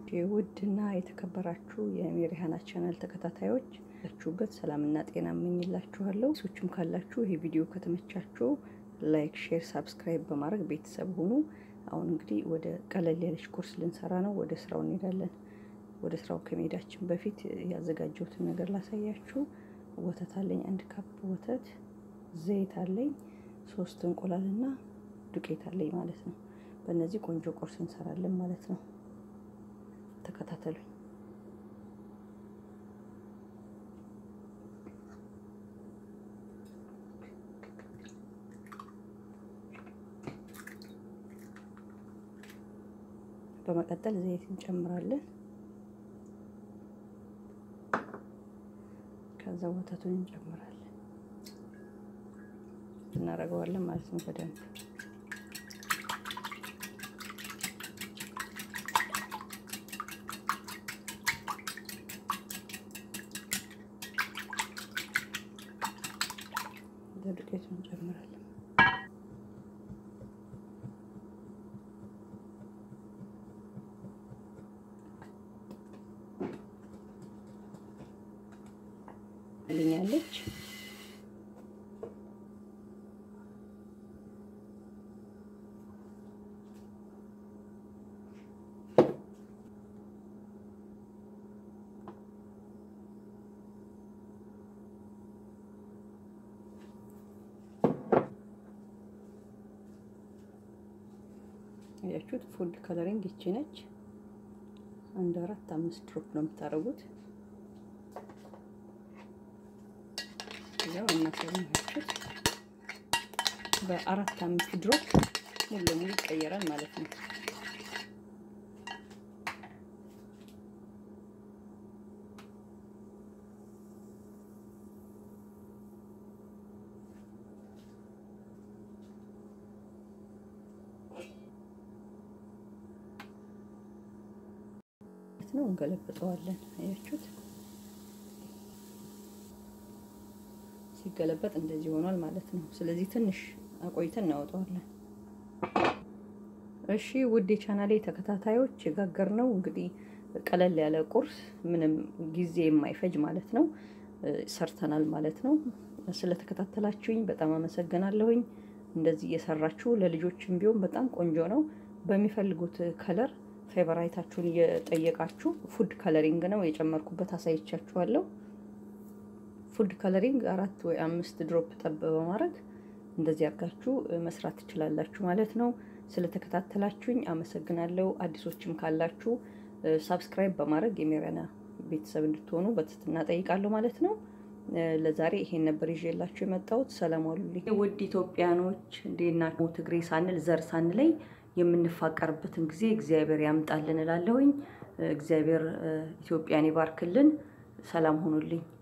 ውድና የተከበራችሁ የሜሪሃና ቻናል ተከታታዮች ያላችሁበት ሰላምና ጤና እመኝላችኋለሁ። ሱችም ካላችሁ ይሄ ቪዲዮ ከተመቻችሁ ላይክ፣ ሼር፣ ሰብስክራይብ በማድረግ ቤተሰብ ሁኑ። አሁን እንግዲህ ወደ ቀለል ያለች ኮርስ ልንሰራ ነው። ወደ ስራው እንሄዳለን። ወደ ስራው ከመሄዳችን በፊት ያዘጋጀሁትን ነገር ላሳያችሁ። ወተት አለኝ፣ 1 ካፕ ወተት፣ ዘይት አለኝ፣ 3 እንቁላልና ዱቄት አለኝ ማለት ነው። በእነዚህ ቆንጆ ቁርስ እንሰራለን ማለት ነው። ተከታተሉኝ። በመቀጠል ዘይት እንጨምራለን። ከዛ ወተቱን እንጨምራለን፣ እናረጋዋለን ማለት ነው በደንብ ዱቄቱን እንጨምራለን። ልኛለች ያችሁት ፉድ ከለሪንግ እቺ ነች። 1 4 5 ድሮፕ ነው የምታረጉት። ያው እናሰራችሁ በ4 5 ድሮፕ ሙሉ ለሙሉ ይቀየራል ማለት ነው። ነው እንገለብጠዋለን። አያችሁት ሲገለበጥ እንደዚህ ሆኗል ማለት ነው። ስለዚህ ትንሽ አቆይተን እናወጣዋለን። እሺ ውድ የቻናሌ ተከታታዮች የጋገርነው እንግዲህ ቀለል ያለ ቁርስ ምንም ጊዜ የማይፈጅ ማለት ነው ሰርተናል ማለት ነው። ስለተከታተላችሁኝ በጣም አመሰግናለሁኝ። እንደዚህ እየሰራችሁ ለልጆችም ቢሆን በጣም ቆንጆ ነው። በሚፈልጉት ከለር ፌቨራይታችሁን እየጠየቃችሁ ፉድ ከለሪንግ ነው የጨመርኩበት፣ አሳይቻችኋለሁ። ፉድ ከለሪንግ 4 ወይ 5 ድሮፕ ጠብ በማድረግ እንደዚህ አድርጋችሁ መስራት ትችላላችሁ ማለት ነው። ስለተከታተላችሁኝ አመሰግናለሁ። አዲሶችም ካላችሁ ሰብስክራይብ በማድረግ የሜሪሃና ቤተሰብ እንድትሆኑ በትህትና ጠይቃለሁ ማለት ነው። ለዛሬ ይሄን ነበር ይዤላችሁ የመጣሁት። ሰላም ዋሉልኝ ውድ ኢትዮጵያኖች። እንዴናችሁ? ትግሬ ሳንል ዘር ሳንለይ የምንፋቀርበትን ጊዜ እግዚአብሔር ያምጣልን እላለሁኝ። እግዚአብሔር ኢትዮጵያን ይባርክልን። ሰላም ሁኑልኝ።